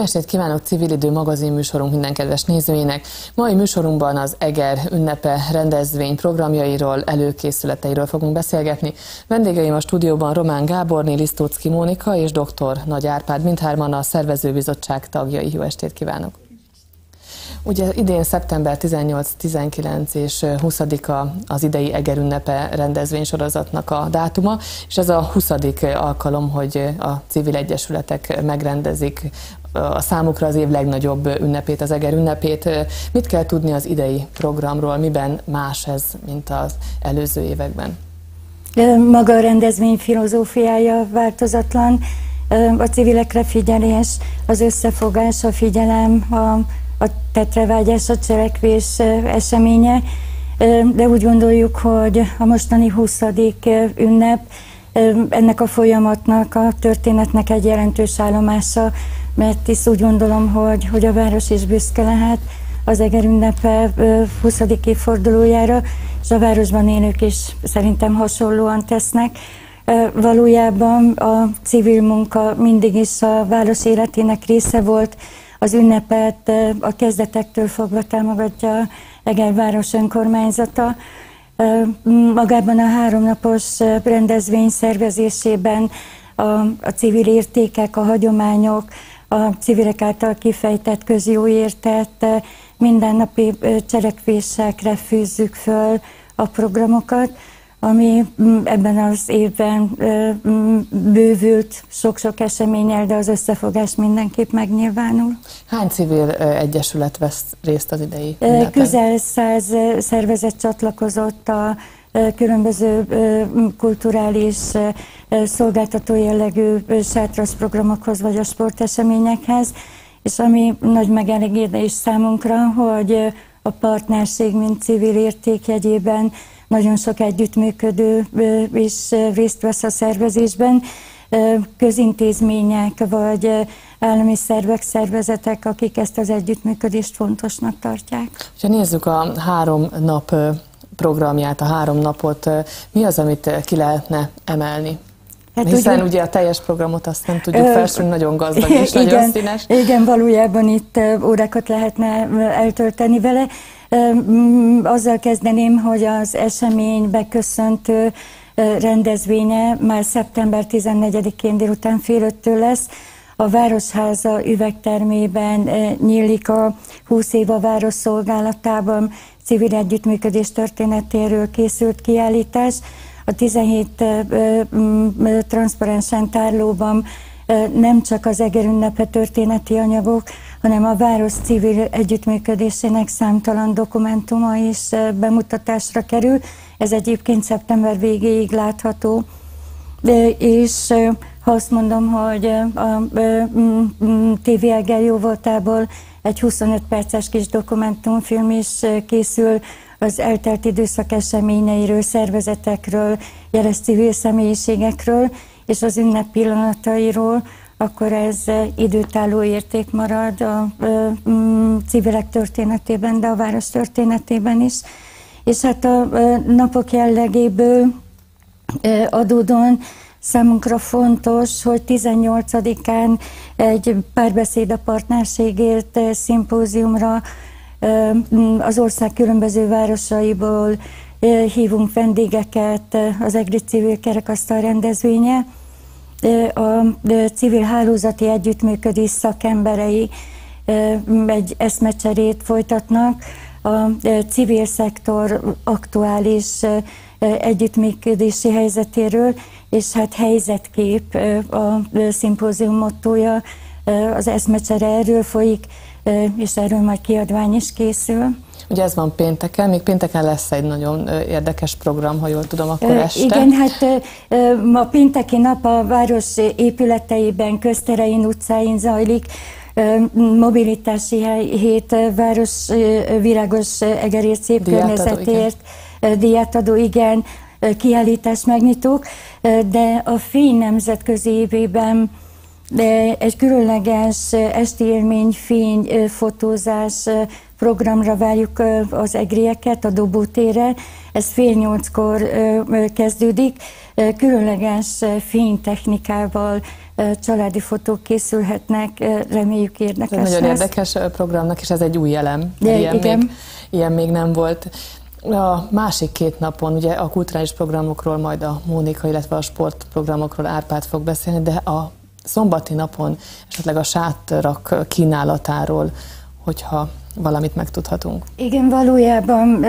estét kívánok, Civil Idő magazin műsorunk minden kedves nézőinek. Mai műsorunkban az Eger ünnepe rendezvény programjairól, előkészületeiről fogunk beszélgetni. Vendégeim a stúdióban Román Gáborné, Lisztóczky Mónika és dr. Nagy Árpád, mindhárman a szervezőbizottság tagjai. Jó estét kívánok! Ugye idén szeptember 18, 19 és 20-a az idei Eger ünnepe rendezvénysorozatnak a dátuma, és ez a 20. alkalom, hogy a civil egyesületek megrendezik a számukra az év legnagyobb ünnepét, az Eger ünnepét. Mit kell tudni az idei programról, miben más ez, mint az előző években? Maga a rendezvény filozófiája változatlan, a civilekre figyelés, az összefogás, a figyelem, a tetrevágyás, a cselekvés eseménye, de úgy gondoljuk, hogy a mostani 20. ünnep ennek a folyamatnak, a történetnek egy jelentős állomása, mert is úgy gondolom, hogy a város is büszke lehet az Eger ünnepe 20. évfordulójára, és a városban élők is szerintem hasonlóan tesznek. Valójában a civil munka mindig is a város életének része volt. Az ünnepet a kezdetektől fogva támogatja Eger város önkormányzata. Magában a 3 napos rendezvény szervezésében a civil értékek, a hagyományok, a civilek által kifejtett közjóértett mindennapi cselekvésekre fűzzük föl a programokat, ami ebben az évben bővült sok-sok eseménnyel, de az összefogás mindenképp megnyilvánul. Hány civil egyesület vesz részt az idei ünnepen? Közel 100 szervezet csatlakozott a különböző kulturális, szolgáltató jellegű sátrasz programokhoz vagy a sporteseményekhez, és ami nagy megelégedés számunkra, hogy a partnerség, mint civil érték jegyében nagyon sok együttműködő is részt vesz a szervezésben, közintézmények vagy állami szervek, szervezetek, akik ezt az együttműködést fontosnak tartják. Ha nézzük a 3 nap programját, a 3 napot, mi az, amit ki lehetne emelni? Hát hiszen ugye a teljes programot azt nem tudjuk felsorolni, nagyon gazdag és igen, nagyon színes. Igen, valójában itt órákat lehetne eltölteni vele. Azzal kezdeném, hogy az esemény beköszöntő rendezvénye már szeptember 14-én délután fél 5-től lesz. A Városháza üvegtermében nyílik a 20 év a város szolgálatában civil együttműködés történetéről készült kiállítás. A 17 transzparensen tárlóban nem csak az Eger ünnepe történeti anyagok, hanem a város civil együttműködésének számtalan dokumentuma is bemutatásra kerül. Ez egyébként szeptember végéig látható. És ha azt mondom, hogy a TV Eger jóvoltából egy 25 perces kis dokumentumfilm is készül az eltelt időszak eseményeiről, szervezetekről, jeles civil személyiségekről és az ünnep pillanatairól, akkor ez időtálló érték marad a civilek történetében, de a város történetében is. És hát a napok jellegéből adódóan számunkra fontos, hogy 18-án egy párbeszéd a partnerségért szimpóziumra az ország különböző városaiból hívunk vendégeket, az Egri Civil Kerekasztal rendezvénye. A civil hálózati együttműködés szakemberei egy eszmecserét folytatnak a civil szektor aktuális együttműködési helyzetéről, és hát helyzetkép a szimpózium mottója, az eszmecsere erről folyik, és erről majd kiadvány is készül. Ugye ez van pénteken, még pénteken lesz egy nagyon érdekes program, ha jól tudom, akkor este. Igen, hát ma pénteki nap a város épületeiben, közterein, utcáin zajlik, mobilitási hét, város virágos Egerért szép környezetért, díjátadó, igen, kiállítás megnyitók, de a Fény nemzetközi évében egy különleges esti élmény, fény, fotózás programra várjuk az egrieket a Dobótérre. Ez 7:30-kor kezdődik. Különleges fénytechnikával családi fotók készülhetnek, reméljük érdekes lesz. Nagyon érdekes programnak, és ez egy új elem. Ilyen még nem volt. A másik 2 napon ugye a kulturális programokról majd a Mónika, illetve a sportprogramokról Árpád fog beszélni, de a szombati napon esetleg a sátrak kínálatáról, hogyha valamit megtudhatunk. Igen, valójában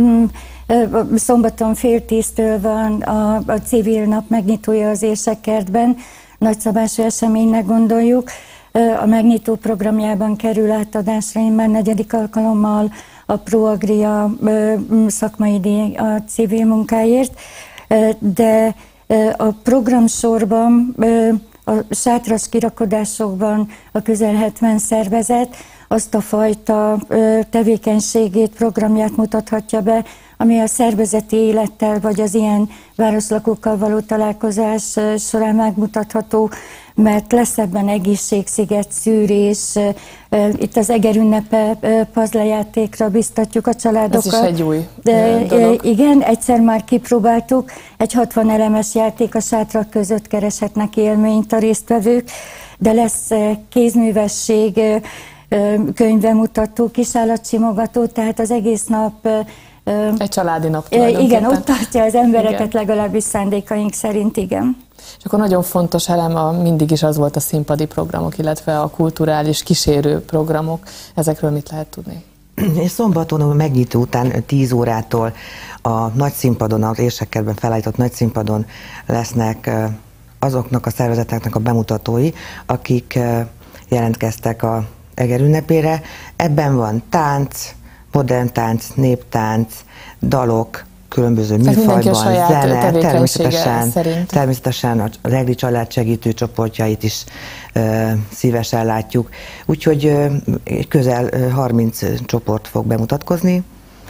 szombaton 9:30-től van a civil nap megnyitója az Érsekkertben, nagyszabású eseménynek gondoljuk. A megnyitó programjában kerül átadásra már 4. alkalommal a Proagria szakmai díj a civil munkáért, de a programsorban, a sátras kirakodásokban a közel 70 szervezet azt a fajta tevékenységét, programját mutathatja be, ami a szervezeti élettel vagy az ilyen városlakókkal való találkozás során megmutatható, mert lesz ebben egészségsziget, szűrés, itt az Eger ünnepe puzzlejátékra biztatjuk a családokat. Ez is egy új dolog. Igen, egyszer már kipróbáltuk, egy 60 elemes játék, a sátrak között kereshetnek élményt a résztvevők, de lesz kézművesség, könyvemutató, kisállatsimogató, tehát az egész nap egy családi nap tulajdonképpen. Igen, ott tartja az embereket, legalábbis szándékaink szerint, igen. És akkor nagyon fontos elem mindig is az volt a színpadi programok, illetve a kulturális kísérő programok. Ezekről mit lehet tudni? És szombaton a megnyitó után 10 órától a nagyszínpadon, az Érsekkertben felállított nagyszínpadon lesznek azoknak a szervezeteknek a bemutatói, akik jelentkeztek a Eger ünnepére. Ebben van tánc, modern tánc, néptánc, dalok, különböző műfajban, zene, természetesen az EGRI család segítő csoportjait is szívesen látjuk. Úgyhogy közel 30 csoport fog bemutatkozni.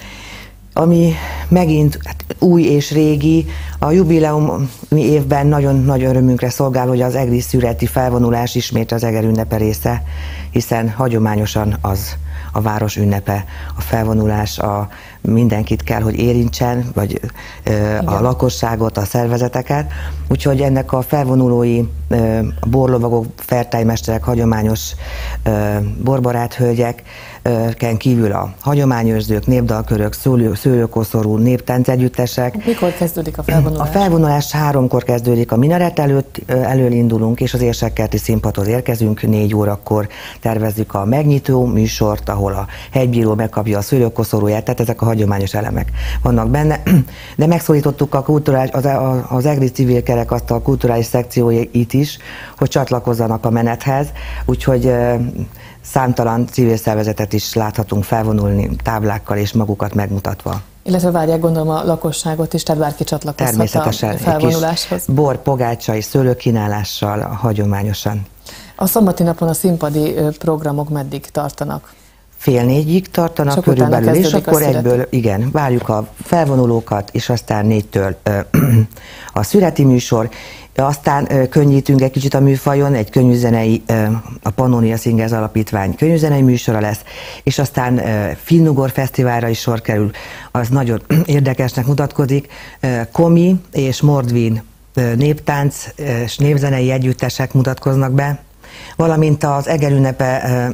Ami megint új és régi, a jubileumi évben nagyon nagy örömünkre szolgál, hogy az egri szüreti felvonulás ismét az Eger ünnepe része, hiszen hagyományosan az a város ünnepe, a felvonulás, mindenkit kell, hogy érintsen, vagy a lakosságot, a szervezeteket. Úgyhogy ennek a felvonulói, a borlovagok, fertálymesterek, hagyományos borbarát hölgyeken kívül a hagyományőrzők, népdalkörök, szőlőkoszorú, néptáncegyüttesek. Mikor kezdődik a felvonulás? A felvonulás 3-kor kezdődik, a minaret elől indulunk, és az Érsekkerti színpadhoz érkezünk, 4 órakor tervezzük a megnyitó műsort, ahol a hegybíró megkapja a szőlőkoszorúját, tehát ezek a hagyományos elemek vannak benne. De megszólítottuk az EGRI civil kerekasztal kulturális szekcióit is, hogy csatlakozzanak a menethez, úgyhogy számtalan civil szervezetet is láthatunk felvonulni táblákkal és magukat megmutatva. Illetve várják, gondolom, a lakosságot is, tehát bárki csatlakozhat a felvonuláshoz. Bor, pogácsa és szőlőkínálással hagyományosan. A szombati napon a színpadi programok meddig tartanak? 3:30-ig tartanak körülbelül, és akkor egyből, igen, várjuk a felvonulókat, és aztán 4-től a szüreti műsor, aztán könnyítünk egy kicsit a műfajon, egy könnyűzenei, a Pannonia Singers Alapítvány könnyűzenei műsora lesz, és aztán Finnugor Fesztiválra is sor kerül, az nagyon érdekesnek mutatkozik, Komi és Mordvin néptánc és népzenei együttesek mutatkoznak be, valamint az Eger ünnepe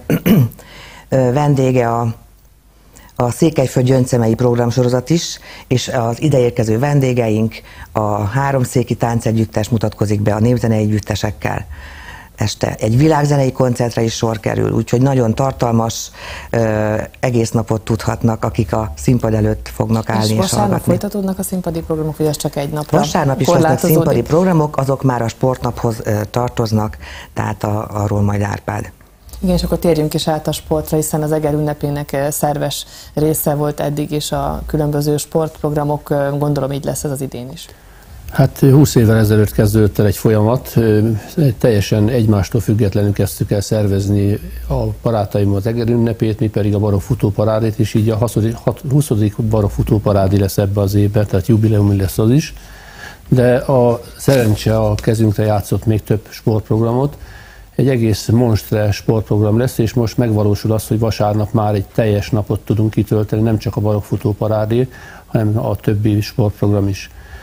vendége a Székelyföld-Gyöngyszemei programsorozat is, és az ideérkező vendégeink, a háromszéki táncegyüttes mutatkozik be a népzenei együttesekkel. Este egy világzenei koncertre is sor kerül, úgyhogy nagyon tartalmas, egész napot tudhatnak, akik a színpad előtt fognak állni és hallgatni. És vasárnap folytatódnak a színpadi programok, vagy ez csak egy napra? Vasárnap is lesznek színpadi programok, azok már a sportnaphoz tartoznak, tehát arról majd Árpád. Igen, és akkor térjünk is át a sportra, hiszen az Eger ünnepének szerves része volt eddig is a különböző sportprogramok, gondolom így lesz ez az idén is. Hát 20 évvel ezelőtt kezdődött el egy folyamat, teljesen egymástól függetlenül kezdtük el szervezni a barátaim az Eger ünnepét, mi pedig a barokk futóparádét, és így a 20. barokk futóparádi lesz ebbe az évben, tehát jubileumi lesz az is. De a szerencse a kezünkre játszott még több sportprogramot, egy egész monstre sportprogram lesz, és most megvalósul az, hogy vasárnap már egy teljes napot tudunk kitölteni, nem csak a barokk futóparádé, hanem a többi sportprogram is.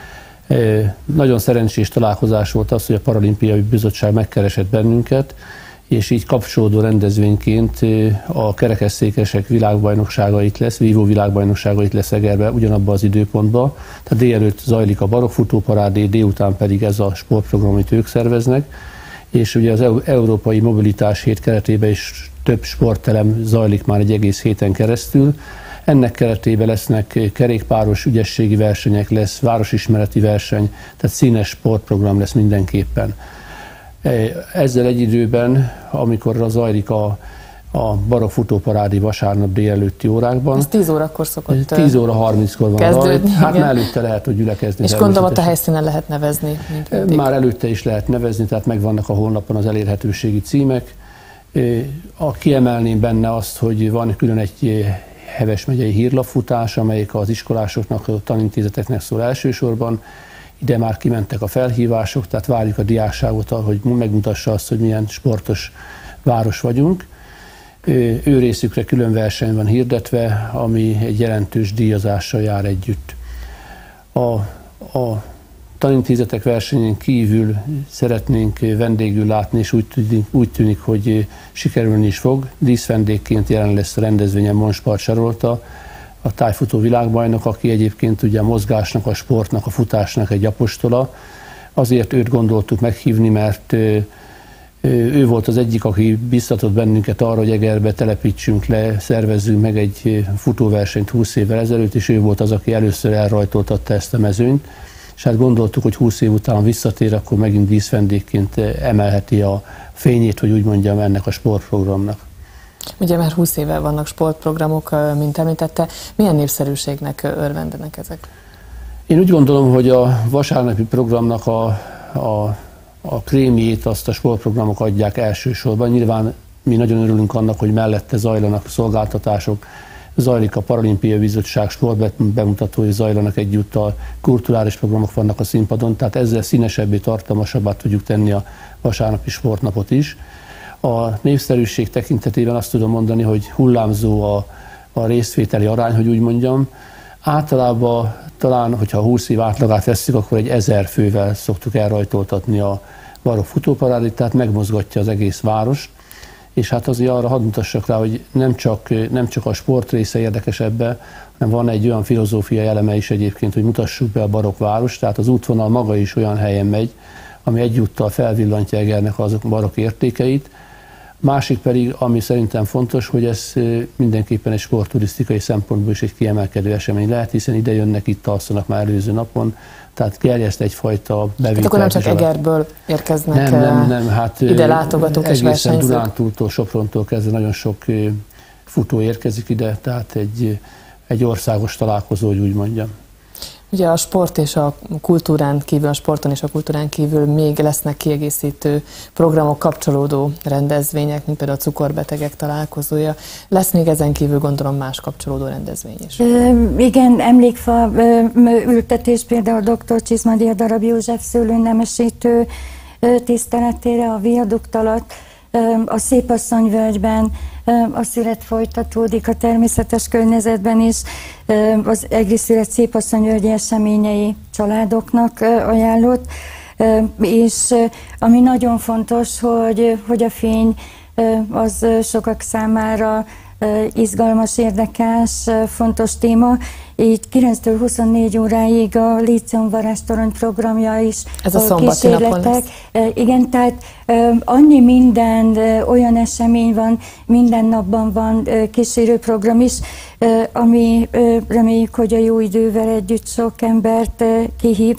Nagyon szerencsés találkozás volt az, hogy a Paralimpiai Bizottság megkeresett bennünket, és így kapcsolódó rendezvényként a kerekesszékesek világbajnoksága itt lesz, vívó világbajnoksága itt lesz Egerben ugyanabban az időpontban. Tehát délelőtt zajlik a barokfutóparádé, délután pedig ez a sportprogram, amit ők szerveznek. És ugye az Európai Mobilitás Hét keretében is több sportelem zajlik már egy egész héten keresztül. Ennek keretében lesznek kerékpáros ügyességi versenyek, lesz városismereti verseny, tehát színes sportprogram lesz mindenképpen. Ezzel egy időben, amikor zajlik a barokfutóparádé vasárnap délelőtti órákban. Ez 10 órakor szokott 10 óra 30-kor van kezdődni. Hát már előtte lehet, hogy gyülekezni. És gondolom, ott a helyszínen lehet nevezni. Már előtte is lehet nevezni, tehát megvannak a honlapon az elérhetőségi címek. Kiemelném benne azt, hogy van külön egy Heves megyei hírlapfutás, amelyik az iskolásoknak, a tanintézeteknek szól elsősorban. Ide már kimentek a felhívások, tehát várjuk a diákságot, hogy megmutassa azt, hogy milyen sportos város vagyunk. Ő részükre külön verseny van hirdetve, ami egy jelentős díjazással jár együtt. A tanintézetek versenyén kívül szeretnénk vendégül látni, és úgy tűnik, hogy sikerülni is fog. Díszvendégként jelen lesz a rendezvényen Monspart Sarolta, a tájfutó világbajnok, aki egyébként ugye a mozgásnak, a sportnak, a futásnak egy apostola. Azért őt gondoltuk meghívni, mert ő volt az egyik, aki biztatott bennünket arra, hogy Egerbe telepítsünk le, szervezzünk meg egy futóversenyt 20 évvel ezelőtt, és ő volt az, aki először elrajtoltatta ezt a mezőnyt. És hát gondoltuk, hogy 20 év után visszatér, akkor megint díszvendégként emelheti a fényét, hogy úgy mondjam, ennek a sportprogramnak. Ugye már 20 éve vannak sportprogramok, mint említette. Milyen népszerűségnek örvendenek ezek? Én úgy gondolom, hogy a vasárnapi programnak a krémjét azt a sportprogramok adják elsősorban. Nyilván mi nagyon örülünk annak, hogy mellette zajlanak szolgáltatások, zajlik a Paralimpiai Bizottság sportbemutatói, zajlanak egyúttal, kulturális programok vannak a színpadon, tehát ezzel színesebbé, tartalmasabbá tudjuk tenni a vasárnapi sportnapot is. A népszerűség tekintetében azt tudom mondani, hogy hullámzó a részvételi arány, hogy úgy mondjam. Általában talán, hogyha 20 év átlagát vesszük, akkor egy 1000 fővel szoktuk elrajtoltatni a barokfutóparádét, tehát megmozgatja az egész várost. És hát azért arra hadd mutassak rá, hogy nem csak a sport része érdekes ebbe, hanem van egy olyan filozófiai eleme is egyébként, hogy mutassuk be a barokvárost, tehát az útvonal maga is olyan helyen megy, ami egyúttal felvillantja Egernek az barokk értékeit. Másik pedig, ami szerintem fontos, hogy ez mindenképpen egy sportturisztikai szempontból is egy kiemelkedő esemény lehet, hiszen ide jönnek, itt alszanak már előző napon, tehát gerjeszt egyfajta bevételt. Hát akkor nem csak Egerből érkeznek nem, hát ide látogatók és versenyzők? Egészen Dunántúltól, Soprontól kezdve nagyon sok futó érkezik ide, tehát egy országos találkozó, hogy úgy mondjam. Ugye a sport és a kultúrán kívül, a sporton és a kultúrán kívül még lesznek kiegészítő programok, kapcsolódó rendezvények, mint például a cukorbetegek találkozója. Lesz még ezen kívül, gondolom, más kapcsolódó rendezvény is. Igen, emlékfa ültetés például dr. Csizmadia Darab József szőlőnemesítő tiszteletére a viadukt alatt, a Szépasszonyvölgyben a szület folytatódik, a természetes környezetben is, az egri szület Szépasszonyvölgyi eseményei családoknak ajánlott, és ami nagyon fontos, hogy a fény az sokak számára izgalmas, érdekes, fontos téma. Így 9-től 24 óráig a Líceum Varázstorony programja is. Ez a szombati napon lesz. Igen, tehát annyi minden olyan esemény van, minden napban van kísérőprogram is, ami reméljük, hogy a jó idővel együtt sok embert kihív.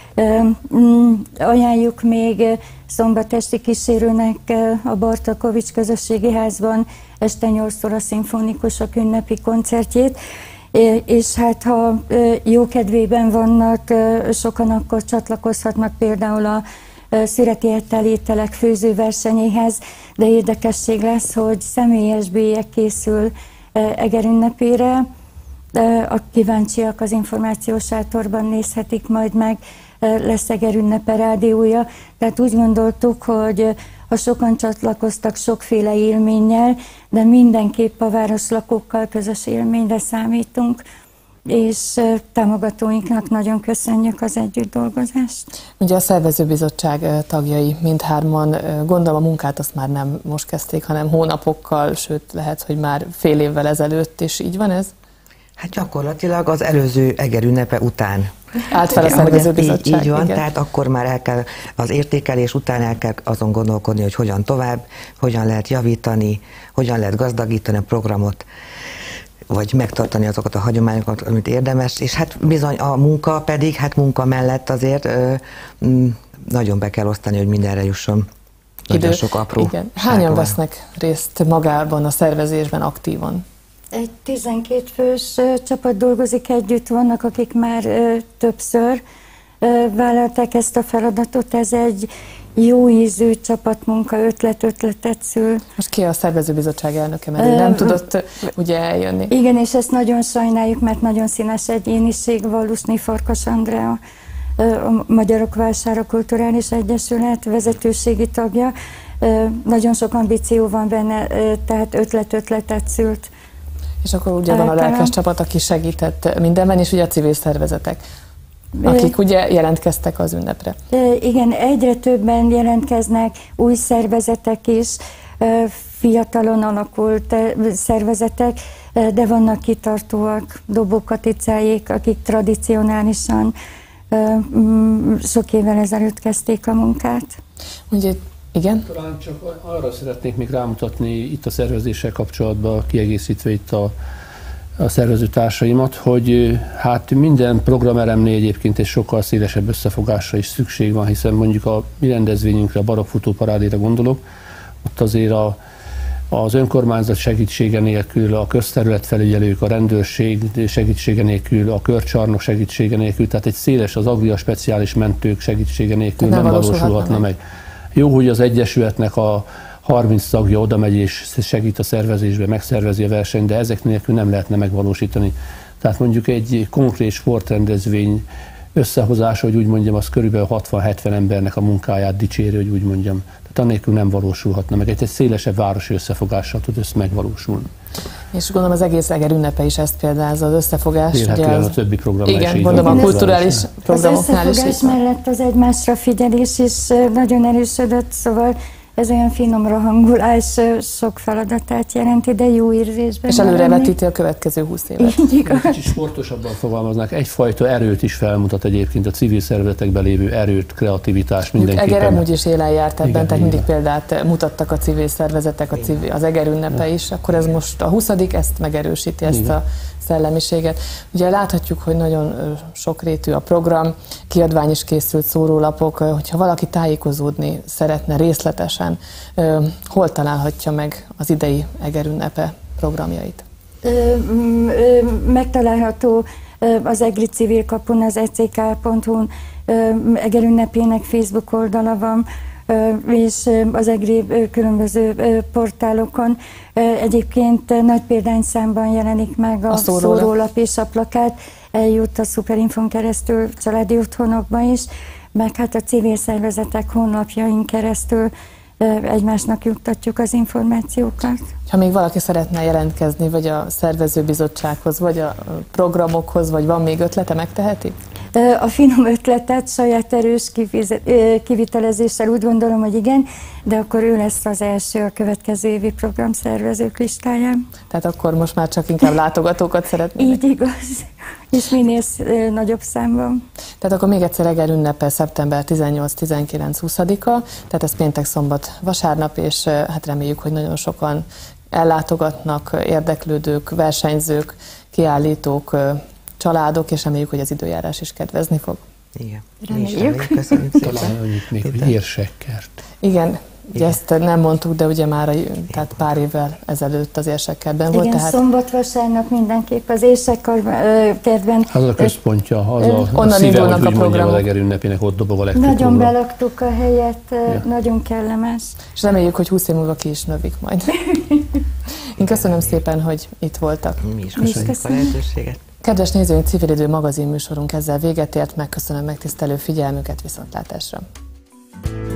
Ajánljuk még szombatesti kísérőnek a Bartakovics Közösségi Házban este 8-kor a szimfonikusok ünnepi koncertjét, és hát ha jó kedvében vannak sokan, akkor csatlakozhatnak például a szüreti ételek főzőversenyéhez, de érdekesség lesz, hogy személyes bélyeg készül Eger ünnepére. A kíváncsiak az információs sátorban nézhetik majd meg, lesz Eger ünnepe rádiója. Tehát úgy gondoltuk, hogy ha sokan csatlakoztak sokféle élménnyel, de mindenképp a városlakókkal közös élményre számítunk. és támogatóinknak nagyon köszönjük az együtt dolgozást. Ugye a szervezőbizottság tagjai mindhárman, gondolom a munkát azt már nem most kezdték, hanem hónapokkal, sőt lehet, hogy már fél évvel ezelőtt is, így van ez? Hát gyakorlatilag az előző Eger ünnepe után. Állt fel a szervezőbizottság. Így van, igen. tehát akkor már el kell, az értékelés után el kell azon gondolkodni, hogy hogyan tovább, hogyan lehet javítani, hogyan lehet gazdagítani a programot, vagy megtartani azokat a hagyományokat, amit érdemes, és hát bizony a munka pedig, hát munka mellett azért nagyon be kell osztani, hogy mindenre jusson. Nagyon sok apró. Igen. Hányan vesznek részt magában a szervezésben aktívan? Egy 12 fős csapat dolgozik együtt, vannak, akik már többször vállalták ezt a feladatot. Ez egy jó ízű csapatmunka, ötletet szül. Most ki a szervezőbizottság elnöke, mert ő nem tudott ugye eljönni. Igen, és ezt nagyon sajnáljuk, mert nagyon színes egyéniség, Valluszny Farkas Andrea, a Magyarok Vására Kulturális Egyesület vezetőségi tagja. Nagyon sok ambíció van benne, tehát ötletet szült. És akkor ugye van a lelkes csapat, aki segített mindenben, és ugye a civil szervezetek, akik ugye jelentkeztek az ünnepre. Igen, egyre többen jelentkeznek, új szervezetek is, fiatalon alakult szervezetek, de vannak kitartóak, Dobó Katicáék, akik tradicionálisan sok évvel ezelőtt kezdték a munkát. Ugye, igen? Talán csak arra szeretnék még rámutatni itt a szervezéssel kapcsolatban, kiegészítve itt a szervezőtársaimat, hogy hát minden programelemnél egyébként egy sokkal szélesebb összefogásra is szükség van, hiszen mondjuk a mi rendezvényünkre, a Barokk futóparádéra gondolok, ott azért az önkormányzat segítsége nélkül, a közterületfelügyelők, a rendőrség segítsége nélkül, a körcsarnok segítsége nélkül, tehát egy széles, az agria speciális mentők segítsége nélkül nem valósulhatna meg. Jó, hogy az Egyesületnek a 30 tagja oda megy és segít a szervezésbe, megszervezi a versenyt, de ezek nélkül nem lehetne megvalósítani. Tehát mondjuk egy konkrét sportrendezvény összehozása, hogy úgy mondjam, az körülbelül 60-70 embernek a munkáját dicséri, hogy úgy mondjam. Tehát annélkül nem valósulhatna meg. Egy szélesebb városi összefogással tud ezt megvalósulni. És gondolom az egész Eger ünnepe is ezt példázza, az összefogás. Ugye az, a többi programmal igen, is. Igen, gondolom a kulturális programoknál is. Az összefogás mellett az egymásra figyelés is nagyon erősödött, szóval ez olyan finomra hangulás, sok feladatát jelenti, de jó érzésben. És előrevetíti a következő 20 évet. Így igaz. Kicsit sportosabban fogalmaznák, egyfajta erőt is felmutat egyébként, a civil szervezetekben lévő erőt, kreativitás mindenképpen. Eger amúgy is élen járt ebben, igen, tehát mindig példát mutattak a civil szervezetek, az Eger ünnepe is, akkor ez most a 20., ezt megerősíti, ezt a szellemiséget. Ugye láthatjuk, hogy nagyon sokrétű a program, kiadvány is készült, szórólapok, hogyha valaki tájékozódni szeretne részletesen, hol találhatja meg az idei Eger ünnepe programjait? Megtalálható az Egri Civil Kapun, az eck.hu-n, Eger ünnepének Facebook oldala van, és az egri különböző portálokon. Egyébként nagy példányszámban jelenik meg a szórólap és a plakát, eljut a Szuperinfon keresztül családi otthonokba is, meg hát a civil szervezetek honlapjain keresztül egymásnak juttatjuk az információkat. Ha még valaki szeretne jelentkezni, vagy a szervezőbizottsághoz, vagy a programokhoz, vagy van még ötlete, megteheti? A finom ötletet saját erős kivitelezéssel úgy gondolom, hogy igen, de akkor ő lesz az első a következő évi programszervezők listáján. Tehát akkor most már csak inkább látogatókat szeretnének? Így igaz, és minél nagyobb számban. Tehát akkor még egyszer Eger ünnepe szeptember 18-19-20-a, tehát ez péntek, szombat, vasárnap, és hát reméljük, hogy nagyon sokan ellátogatnak, érdeklődők, versenyzők, kiállítók, családok, és reméljük, hogy az időjárás is kedvezni fog. Igen. Reméljük. Köszönjük szépen. Talán annyit még, hogy érsekkert. Igen, ugye ezt nem mondtuk, de ugye már tehát pár évvel ezelőtt az érsekkertben volt. Igen, tehát szombat-vasárnap mindenképp az érsekkertben. Az a központja, az a szíve, hogy úgy mondjam, az Eger ünnepének, ott dobog a legtöbb Nagyon program. belaktuk a helyet, nagyon kellemes. És reméljük, hogy 20 év múlva ki is növik majd. Én köszönöm szépen, hogy itt voltak. Mi is köszönjük a lehetőséget. Kedves nézőink, Civilidő magazin műsorunk ezzel véget ért, megköszönöm megtisztelő figyelmüket, viszontlátásra.